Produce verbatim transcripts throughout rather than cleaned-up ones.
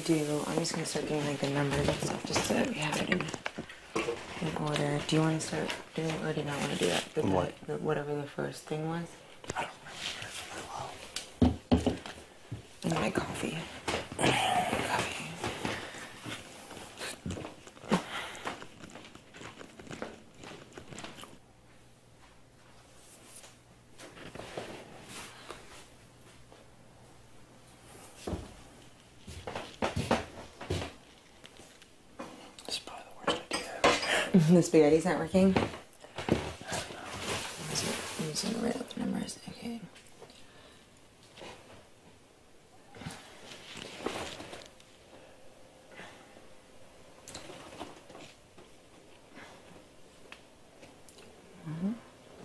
do, I'm just gonna start doing like the numbers and stuff just so that we have it in, in order. Do you want to start doing, or do you not want to do that? The, What? The, whatever the first thing was. I don't remember. And my coffee. Coffee. This is probably the worst idea. The spaghetti's not working? I don't know. I'm just gonna write out the numbers. Okay. Mm-hmm.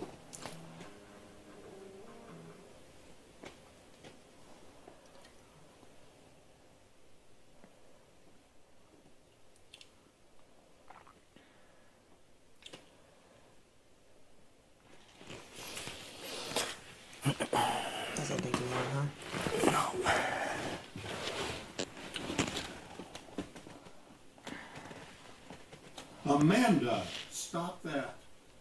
Doesn't take you long, huh? No. Amanda, stop that.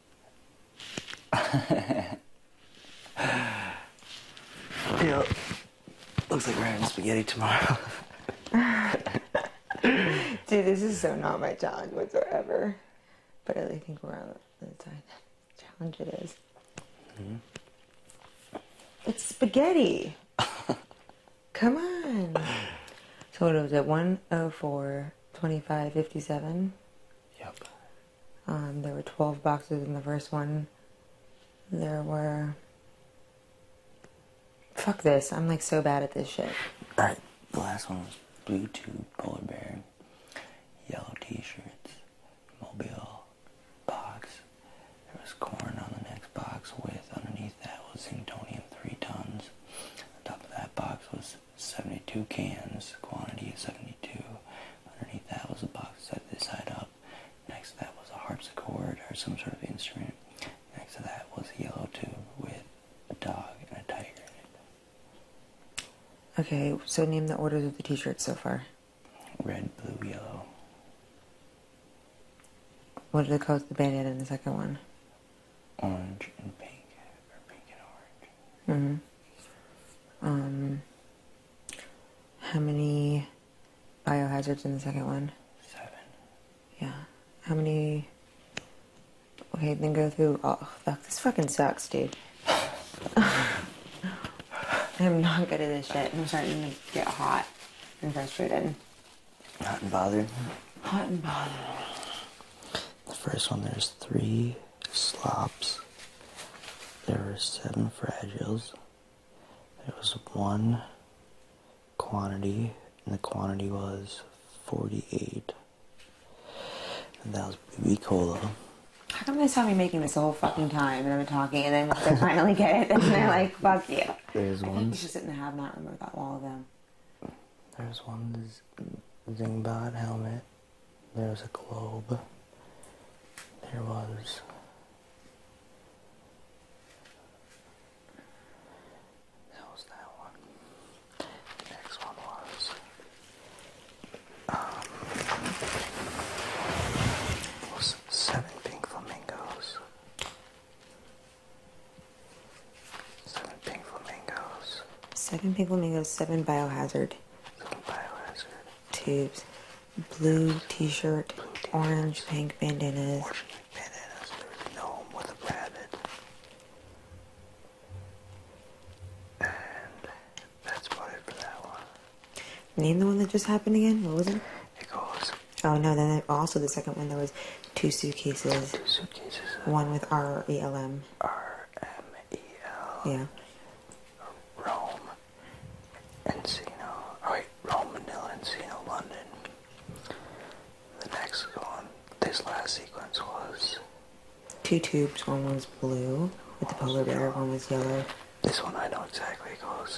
Yeah. Looks like we're having spaghetti tomorrow. Dude, this is so not my challenge whatsoever. But I think we're on the side. Challenge it is. Mm-hmm. It's spaghetti. Come on. So what was it? one oh four, twenty-five, fifty-seven? Yep. Um, there were twelve boxes in the first one. There were... Fuck this. I'm like so bad at this shit. Alright, the last one was blue tube, polar bear, yellow t-shirts, mobile box. There was corn on the next box with, underneath that was Zingtonium three tons. On top of that box was seventy-two cans, quantity of seventy-two. Underneath that was a box set this side up. Next to that was a harpsichord or some sort of instrument. Next to that was a yellow tube with a dog and a tiger in it. Okay, so name the orders of the t-shirts so far. Red, blue, yellow. What are the colors of the bandana in the second one? Orange and pink, or pink and orange. Mm-hmm. Um, how many biohazards in the second one? Seven. Yeah. How many... Okay, then go through... Oh, fuck, this fucking sucks, dude. I'm not good at this shit. I'm starting to get hot and frustrated. Hot and bothered. Hot and bothered. The first one, there's three slops. There were seven fragiles. There was one quantity, and the quantity was forty-eight. And that was B B Cola. How come they saw me making this the whole fucking time and I'm talking, and then once I finally get it, then they're like, fuck you. There's I one. think you should sit in the have-not room with all of them. There's one Zingbot helmet. There's a globe. There was... That was that one. The next one was... Um, was seven pink flamingos. Seven pink flamingos. Seven pink flamingos, seven biohazard Seven biohazard. tubes, blue t-shirt, Blue t-shirts. orange pink bandanas. Orange pink bandanas. There was a gnome with a rabbit. And that's about it for that one. Name the one that just happened again. What was it? It goes Oh no, then also the second one, there was two suitcases. two suitcases. One with R E L M. R M E L. Yeah. Rome, Encino. Oh wait, Rome, Manila, Encino, London. The next one, this last sequence was... Two tubes. One was blue with the polar bear. One was yellow. This one I know exactly. It goes...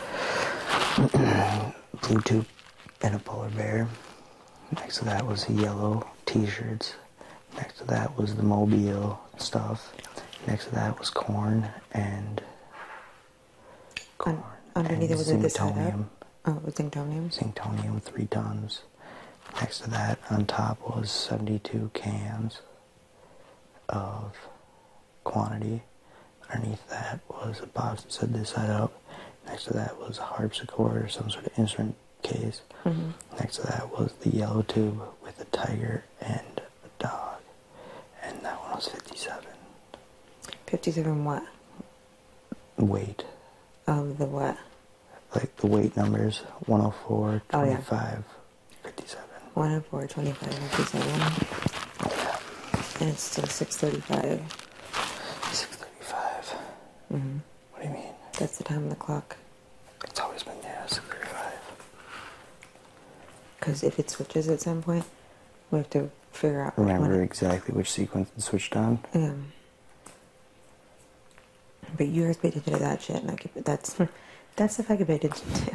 Blue tube and a polar bear. Next to that was the yellow t-shirts. Next to that was the Mobile stuff. Next to that was corn and... Corn Un underneath and it was it this side up? Zingtonium. Oh, it was Zingtonium? Zingtonium three tons. Next to that, on top was seventy-two cans of quantity. Underneath that was a box that said this side up. Next to that was a harpsichord or some sort of instrument case. Mm-hmm. Next to that was the yellow tube with a tiger and a dog. And that one was fifty-seven. fifty-seven what? Weight. Of the what? Like the weight numbers, one oh four, Oh, yeah. twenty-five, fifty-seven. one oh four, twenty-five, fifty-seven. Yeah. And it's still six thirty-five. six thirty-five. Mm-hmm. What do you mean? That's the time on the clock. It's always been, yeah, six thirty-five. Because if it switches at some point, we have to figure out Remember when it, exactly which sequence it switched on? yeah. But you guys paid attention to that shit, and I keep that's that's if I could pay attention to.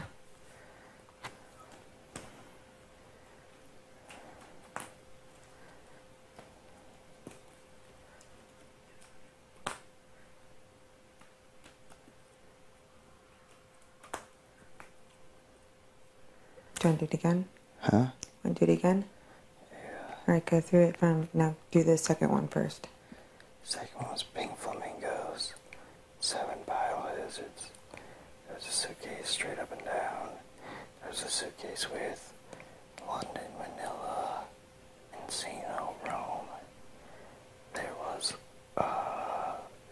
Do you want to do it again? Huh? Want to do it again? Yeah. Alright, go through it from now. Do the second one first. Second one was pink flamingos, seven biohazards. There was a suitcase straight up and down. There was a suitcase with London, Manila, Encino, Rome. There was uh,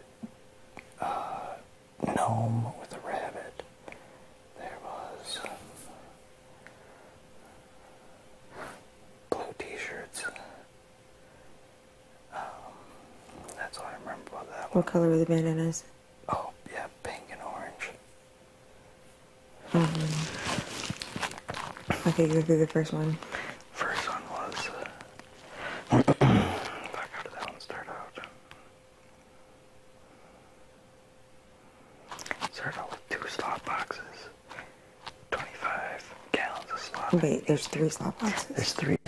uh, gnome with a rabbit. There was blue t-shirts. Um, that's all I remember about that one. What color were the bandanas? Oh, yeah, pink and orange. Um, okay, go through the first one. First one was, uh, fuck, how did that one start out? Started out with two slot boxes, twenty-five gallons of slop. Wait, there's three slot boxes. There's three.